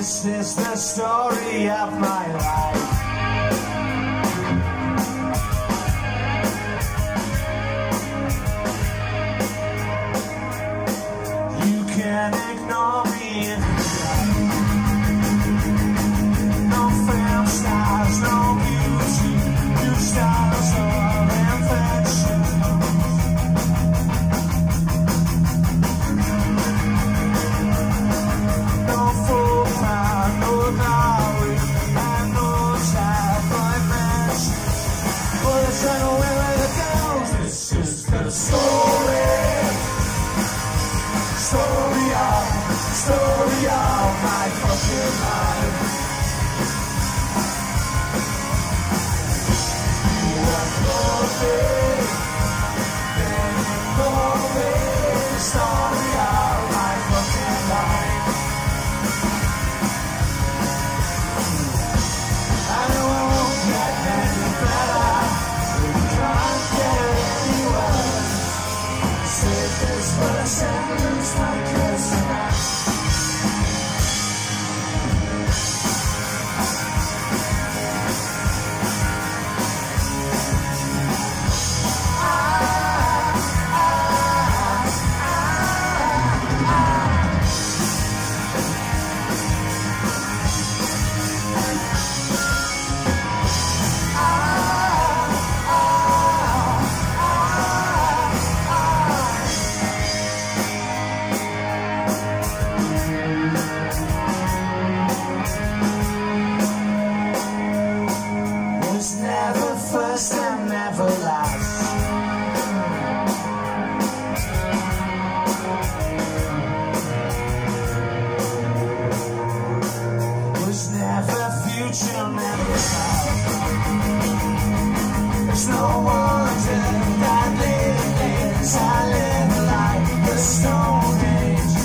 This is the story of my life. You can ignore me if you like. No film stars, no beauty, new styles of infection. No full power, no glory, and no self-dimension. Bullets run away like the devils. This is the story. Story of my fucking life. You are moving, then you're moving. The story of my fucking life. I know I won't get any better. We can't get any worse. Say this for a sentence like this and that. Never first and never last. Was never future, never past. There's no wonder that lately I live like the Stone Age.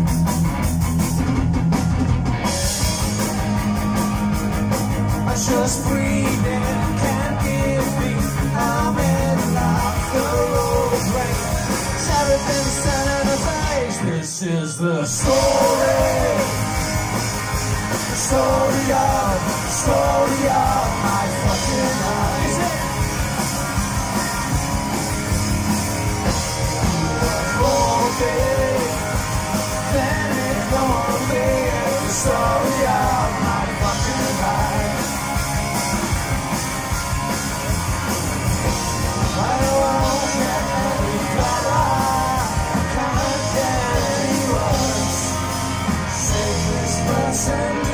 I just breathe in. This is the story of my fucking life. Won't be, then it won't be the story of my fucking life. I won't get any better. Can't get any worse. Save this person.